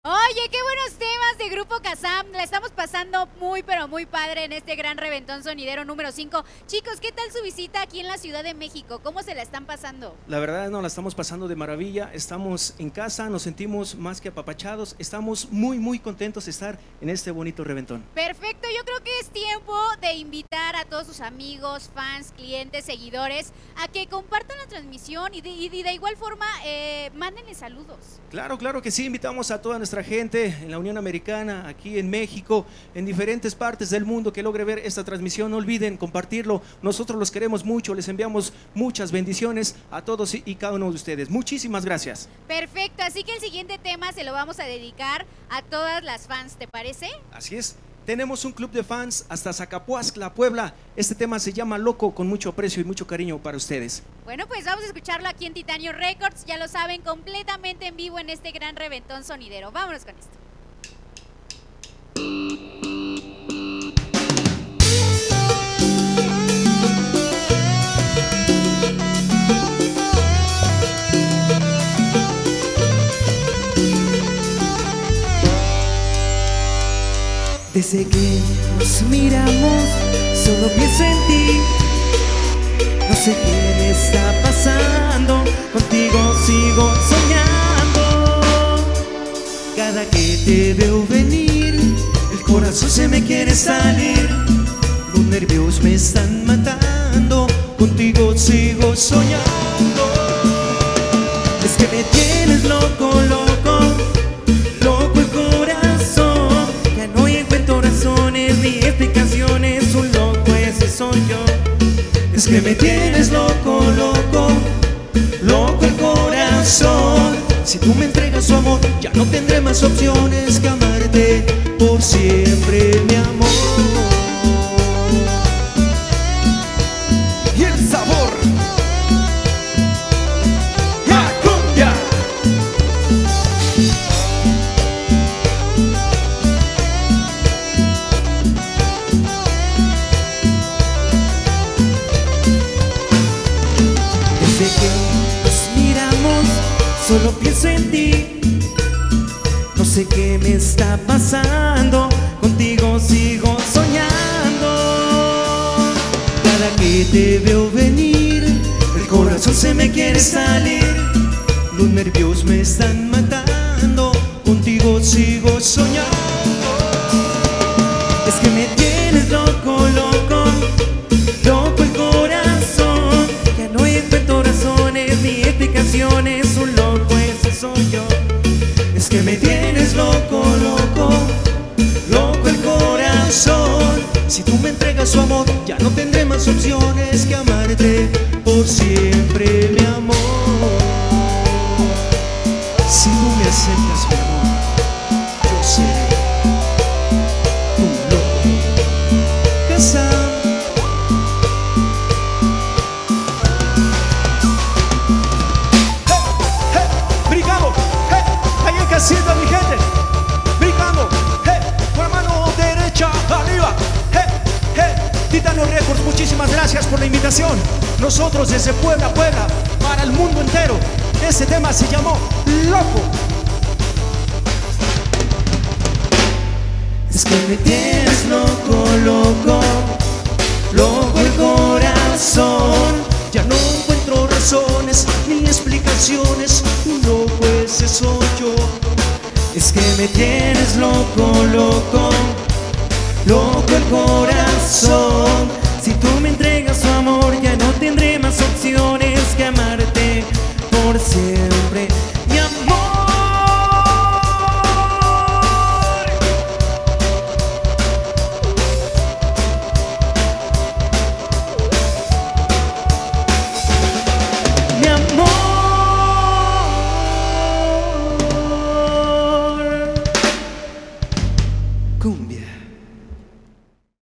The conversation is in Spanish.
Oye, qué buenos temas de Grupo Kazam. La estamos pasando muy, pero muy padre en este gran reventón sonidero número 5. Chicos, ¿qué tal su visita aquí en la Ciudad de México? ¿Cómo se la están pasando? La verdad, nos la estamos pasando de maravilla. Estamos en casa, nos sentimos más que apapachados. Estamos muy, muy contentos de estar en este bonito reventón. Perfecto, yo creo que es tiempo de invitar a todos sus amigos, fans, clientes, seguidores a que compartan la transmisión y de igual forma mándenle saludos. Claro que sí. Invitamos a toda nuestra gente en la Unión Americana, aquí en México, en diferentes partes del mundo que logre ver esta transmisión. No olviden compartirlo. Nosotros los queremos mucho. Les enviamos muchas bendiciones a todos y cada uno de ustedes. Muchísimas gracias. Perfecto, así que el siguiente tema se lo vamos a dedicar a todas las fans, ¿te parece? Así es. Tenemos un club de fans hasta Zacapuazcla, Puebla. Este tema se llama Loco, con mucho aprecio y mucho cariño para ustedes. Bueno, pues vamos a escucharlo aquí en Titanio Records, ya lo saben, completamente en vivo en este gran reventón sonidero. Vámonos con esto. Desde que nos miramos, solo pienso en ti. No sé qué me está pasando, contigo sigo soñando. Cada que te veo venir, el corazón se me quiere salir. Los nervios me están matando, contigo sigo soñando. Es que me tienes loco, loco, loco el corazón. Ya no encuentro razones ni explicaciones, un loco ese soy yo. Es que me tienes loco, loco, loco el corazón. Si tú me entregas tu amor, ya no tendré más opciones que amarte por siempre, mi amor. Y el sabor, la cumbia. Desde que nos miramos, solo pienso en ti. No sé qué me está pasando, contigo sigo soñando. Cada que te veo venir, el corazón se me quiere salir. Los nervios me están matando, contigo sigo soñando. Es que me tienes loco, loco, loco el corazón. Ya no encuentro razones ni explicaciones, un loco ese soy yo. Es que me tienes loco, loco, loco el corazón. Si tú me entregas tu amor, ya no tendré más opciones que amarte por siempre, mi amor. Si tú me aceptas, mi amor, yo seré tu loco Kazam. Brincando, ahí en casita mi gente, brincando, con la mano derecha arriba, Titanio Records, muchísimas gracias por la invitación. Nosotros desde Puebla, para el mundo entero. Este tema se llamó Loco. Es que me tienes loco, loco, loco el corazón. Ya no encuentro razones ni explicaciones, un loco ese soy yo. Es que me tienes loco, loco, loco el corazón.